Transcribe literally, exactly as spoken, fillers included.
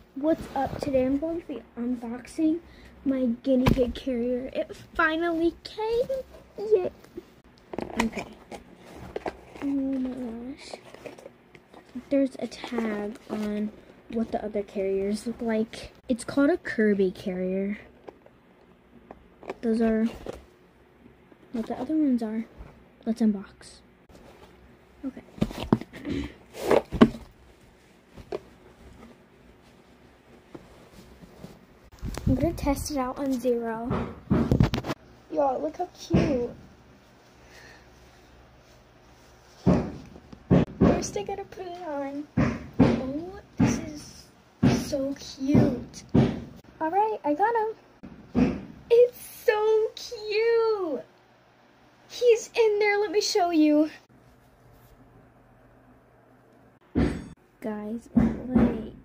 What's up? Today I'm going to be unboxing my guinea pig carrier. It finally came. Yeah. Okay. Oh my gosh. There's a tag on what the other carriers look like. It's called a Kirby carrier. Those are what the other ones are. Let's unbox. Okay. I'm gonna test it out on zero. Yo, look how cute. First I gotta put it on. Oh, this is so cute. Alright, I got him. It's so cute. He's in there, let me show you. Guys, like,